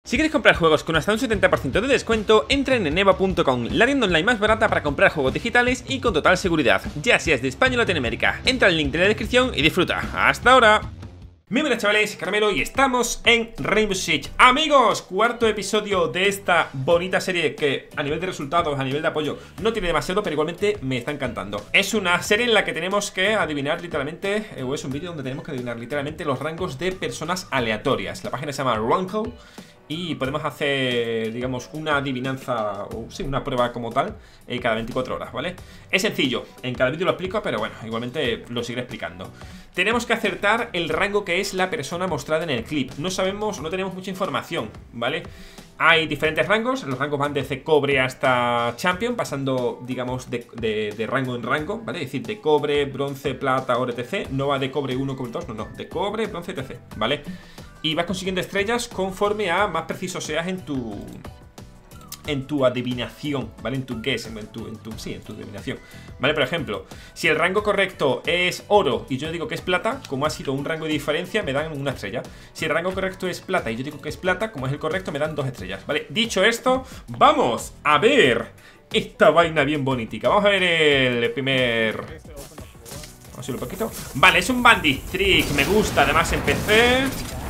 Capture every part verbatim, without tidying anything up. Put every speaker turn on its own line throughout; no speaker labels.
Si queréis comprar juegos con hasta un setenta por ciento de descuento, entren en eva punto com, la tienda online más barata para comprar juegos digitales y con total seguridad, ya seas de España o Latinoamérica. Entra al link de la descripción y disfruta. ¡Hasta ahora! Muy buenas, chavales, Caramelo, y estamos en Rainbow Six. Amigos, cuarto episodio de esta bonita serie que a nivel de resultados, a nivel de apoyo, no tiene demasiado, pero igualmente me está encantando. Es una serie en la que tenemos que adivinar literalmente, eh, o es un vídeo donde tenemos que adivinar literalmente los rangos de personas aleatorias. La página se llama Ranko y podemos hacer, digamos, una adivinanza, o sí, una prueba como tal, eh, cada veinticuatro horas, ¿vale? Es sencillo, en cada vídeo lo explico, pero bueno, igualmente lo seguiré explicando. Tenemos que acertar el rango que es la persona mostrada en el clip. No sabemos, no tenemos mucha información, ¿vale? Hay diferentes rangos, los rangos van desde cobre hasta champion, pasando, digamos, de, de, de rango en rango, ¿vale? Es decir, de cobre, bronce, plata, oro, etcétera. No va de cobre uno, cobre dos, no, no, de cobre, bronce, etcétera, ¿vale? Y vas consiguiendo estrellas conforme a más preciso seas en tu en tu adivinación, ¿vale? En tu guess, en tu, en tu, sí, en tu adivinación, ¿vale? Por ejemplo, si el rango correcto es oro y yo digo que es plata, como ha sido un rango de diferencia, me dan una estrella. Si el rango correcto es plata y yo digo que es plata, como es el correcto, me dan dos estrellas, ¿vale? Dicho esto, vamos a ver esta vaina bien bonitica. Vamos a ver el primer... Vamos a subir un poquito. Vale, es un bandit trick, me gusta, además empecé...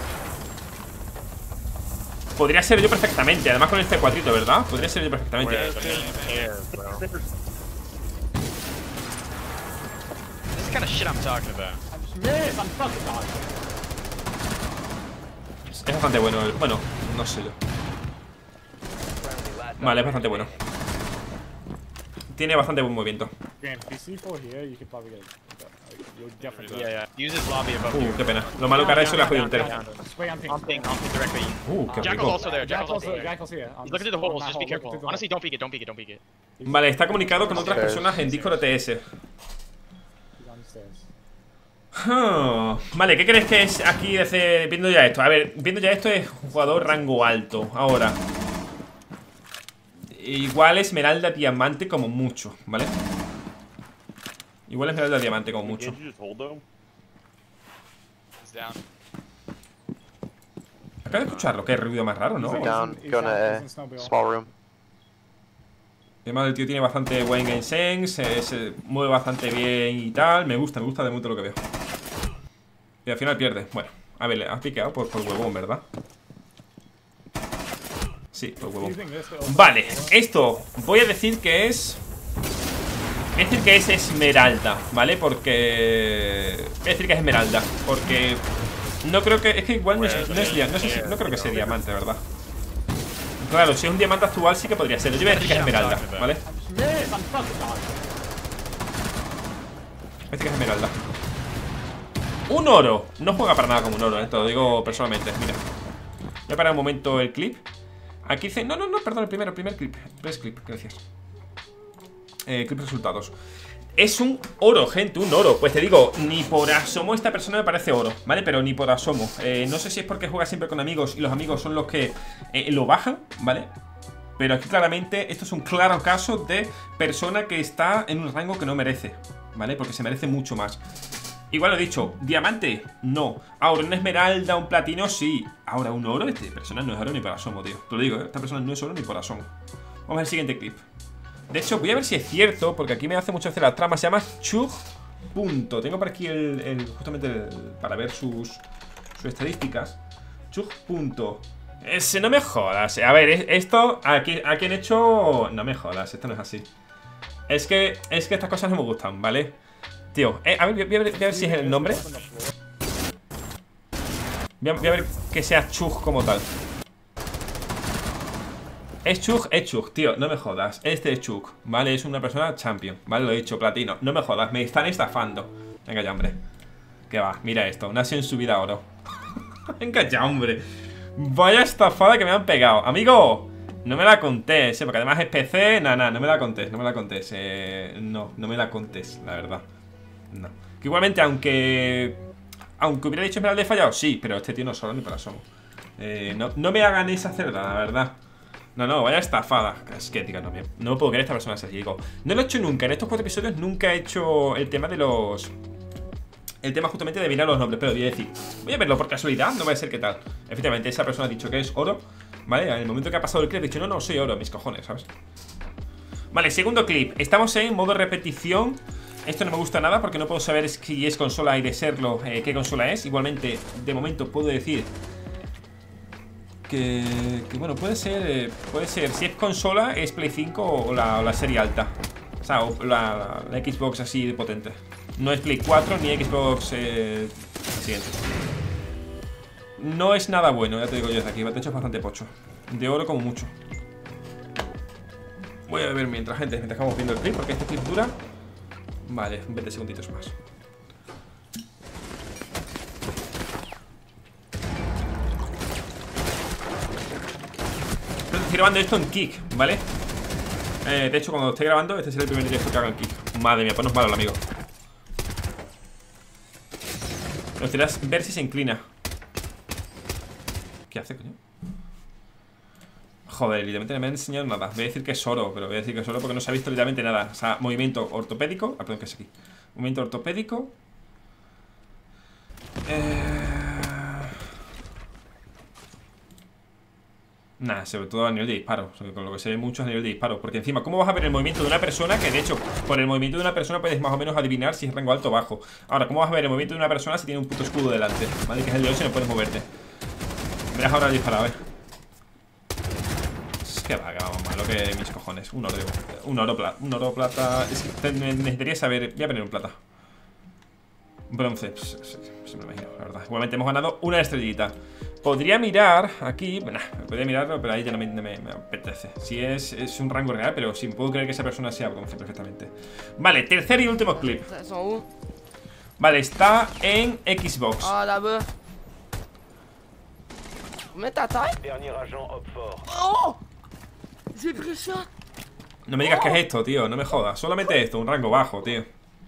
Podría ser yo perfectamente, además con este cuadrito, ¿verdad? Podría ser yo perfectamente. Es bastante bueno, el... bueno, no sé yo. Vale, es bastante bueno. Tiene bastante buen movimiento. Uh, qué pena. Lo malo que ahora eso le ha jodido entero. Uh, qué rico. Vale, está comunicado con otras personas en Discord O T S. Huh. Vale, ¿qué crees que es aquí desde... viendo ya esto? A ver, viendo ya esto es un jugador rango alto. Ahora igual esmeralda diamante como mucho, ¿vale? Igual esmeralda diamante como mucho. Acabo de escucharlo, qué ruido más raro, ¿no? Además el tío tiene bastante buen game sense, se mueve bastante bien y tal. Me gusta, me gusta de mucho lo que veo. Y al final pierde. Bueno, a ver, le has piqueado por, por huevón, ¿verdad? Sí, por huevón. Vale, esto voy a decir que es... Voy a decir que es esmeralda, ¿vale? Porque... Voy a decir que es esmeralda, porque... No creo que... Es que igual no es, no es, no sé si, no creo que sea diamante, ¿verdad? Claro, si es un diamante actual sí que podría ser. Yo voy a decir que es esmeralda, ¿vale? Voy a decir que es esmeralda. Un oro. No juega para nada como un oro, ¿eh? Te lo digo personalmente. Mira. Voy a parar un momento el clip. Aquí dice... No, no, no, perdón, el primero, el primer clip. Press clip, gracias. Eh, clip resultados. Es un oro, gente, un oro. Pues te digo, ni por asomo esta persona me parece oro, ¿vale? Pero ni por asomo. eh, No sé si es porque juega siempre con amigos y los amigos son los que eh, lo bajan, ¿vale? Pero aquí claramente esto es un claro caso de persona que está en un rango que no merece, ¿vale? Porque se merece mucho más. Igual lo he dicho, diamante, no. Ahora, una esmeralda, un platino, sí. Ahora, un oro, esta persona no es oro ni por asomo, tío. Te lo digo, ¿eh? Esta persona no es oro ni por asomo. Vamos a ver el siguiente clip. De hecho, voy a ver si es cierto, porque aquí me hace mucho hacer la trama. Se llama Chug. Punto. Tengo por aquí el, el justamente el, para ver sus, sus estadísticas. Chug. Punto. Ese, no me jodas. A ver, esto aquí, aquí han hecho... No me jodas, esto no es así. Es que, es que estas cosas no me gustan, ¿vale? Tío, eh, a ver, voy a ver, voy a ver si es el nombre. Voy a, voy a ver que sea Chug como tal. Es Chug, es Chug, tío, no me jodas. Este es Chug, ¿vale? Es una persona champion, ¿vale? Lo he dicho, platino. No me jodas, me están estafando. Venga ya, hombre. ¿Qué va? Mira esto, una en subida a oro. Venga ya, hombre. Vaya estafada que me han pegado. Amigo, no me la contés, ¿eh? Porque además es P C. Nada, nada, no me la contés, no me la contés. Eh, no, no me la contés, la verdad. No. Que igualmente, aunque... Aunque hubiera dicho Esmeralda he fallado, sí, pero este tío no es solo ni para asomo. Eh, no, no me hagan esa cerda, la verdad. No, no, vaya estafada. Es que, tío, no, no puedo creer esta persona así. Digo, no lo he hecho nunca. En estos cuatro episodios nunca he hecho el tema de los... El tema justamente de mirar los nombres. Pero voy a decir, voy a verlo por casualidad, no va a ser qué tal. Efectivamente, esa persona ha dicho que es oro, ¿vale? En el momento que ha pasado el clip he dicho, no, no, soy oro, mis cojones, ¿sabes? Vale, segundo clip. Estamos en modo repetición. Esto no me gusta nada porque no puedo saber si es consola y de serlo, eh, qué consola es. Igualmente, de momento puedo decir que, que bueno, puede ser, eh, puede ser, si es consola, es Play cinco o la, o la serie alta. O sea, o la, la, la Xbox así de potente. No es Play cuatro ni Xbox eh, siguiente. No es nada bueno, ya te digo yo desde aquí. De hecho es bastante pocho. De oro como mucho. Voy a ver mientras, gente, mientras vamos viendo el clip, porque este clip dura, vale, veinte segunditos más. Estoy grabando esto en Kick, ¿vale? Eh, de hecho, cuando esté grabando, este será el primer directo que haga en Kick. Madre mía, ponos malo el amigo. Me gustaría ver si se inclina. ¿Qué hace, coño? Joder, literalmente no me han enseñado nada. Voy a decir que es oro, pero voy a decir que es oro porque no se ha visto literalmente nada. O sea, movimiento ortopédico. Ah, perdón, que es aquí. Movimiento ortopédico. Eh... Nada, sobre todo a nivel de disparo. Con lo que se ve mucho a nivel de disparo. Porque encima, ¿cómo vas a ver el movimiento de una persona? Que de hecho, por el movimiento de una persona puedes más o menos adivinar si es rango alto o bajo. Ahora, ¿cómo vas a ver el movimiento de una persona si tiene un puto escudo delante? ¿Vale? Que es el de ocho y no puedes moverte. Verás ahora el disparado, eh. Que va, que vamos malo que mis cojones. Un oro, un oro plata. Un oro plata. Es que necesitaría saber. Voy a poner un plata. Bronce. Pues, se me lo imagino, la verdad. Igualmente hemos ganado una estrellita. Podría mirar aquí. Nah, podría mirarlo, pero ahí ya no me, no me, me apetece. Si es, es un rango real, pero sí puedo creer que esa persona sea bronce perfectamente. Vale, tercer y último clip. Vale, está en Xbox. No me digas que es esto, tío, no me jodas. Solamente esto, un rango bajo, tío.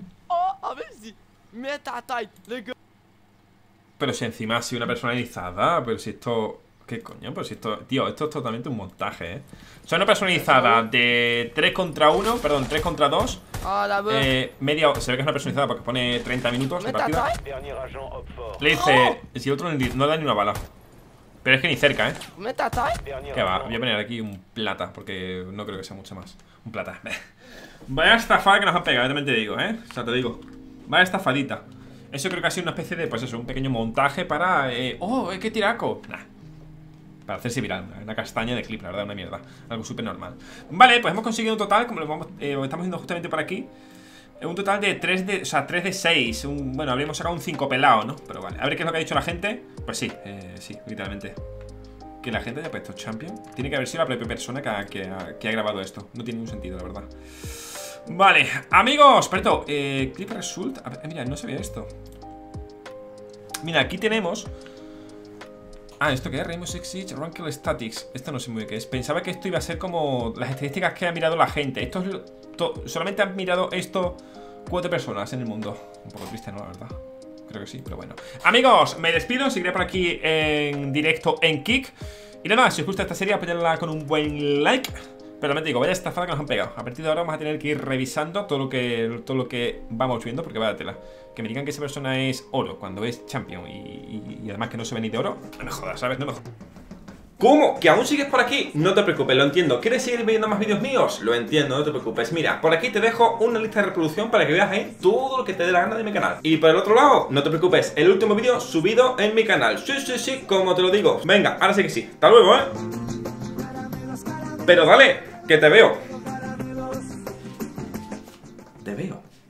Pero si encima ha sido una personalizada. Pero si esto... ¿Qué coño? Pero si esto... Tío, esto es totalmente un montaje, eh. O sea, una personalizada de tres contra uno. Perdón, tres contra dos. eh, Media... Se ve que es una personalizada porque pone treinta minutos de partida. Le dice... Si el otro no da ni una bala. Pero es que ni cerca, ¿eh? Que va, voy a poner aquí un plata porque no creo que sea mucho más. Un plata. Vaya estafada que nos han pegado, también te digo, ¿eh? O sea, te digo. Vaya estafadita. Eso creo que ha sido una especie de, pues eso, un pequeño montaje para... Eh... ¡Oh, qué tiraco! Nah. Para hacerse viral, una castaña de clip, la verdad, una mierda. Algo súper normal. Vale, pues hemos conseguido un total, como lo vamos, eh, estamos viendo justamente por aquí. Un total de tres de, o sea, tres de seis. Un, bueno, habríamos sacado un cinco pelado, ¿no? Pero vale, a ver qué es lo que ha dicho la gente. Pues sí, eh, sí, literalmente. Que la gente haya puesto Champion. Tiene que haber sido la propia persona que ha, que ha, que ha grabado esto. No tiene ningún sentido, la verdad. Vale, amigos, perdón, eh, clip result. A ver, mira, no se ve esto. Mira, aquí tenemos... Ah, ¿esto qué es? Rainbow Six Siege Ranked Statics. Esto no sé muy bien qué es. Pensaba que esto iba a ser como las estadísticas que ha mirado la gente. Esto es to... Solamente han mirado esto cuatro personas en el mundo. Un poco triste, ¿no? La verdad. Creo que sí, pero bueno. Amigos, me despido. Seguiré por aquí en directo en Kick. Y nada más, si os gusta esta serie, apoyadla con un buen like. Pero también te digo, vaya estafada que nos han pegado. A partir de ahora vamos a tener que ir revisando todo lo que, todo lo que vamos viendo, porque vaya tela. Que me digan que esa persona es oro cuando es champion y, y, y además que no se ve ni de oro. No me jodas, ¿sabes? No me jodas. ¿Cómo? ¿Que aún sigues por aquí? No te preocupes, lo entiendo. ¿Quieres seguir viendo más vídeos míos? Lo entiendo, no te preocupes. Mira, por aquí te dejo una lista de reproducción para que veas ahí todo lo que te dé la gana de mi canal. Y por el otro lado, no te preocupes, el último vídeo subido en mi canal. Sí, sí, sí, como te lo digo. Venga, ahora sí que sí. Hasta luego, ¿eh? Pero dale, que te veo. Te veo.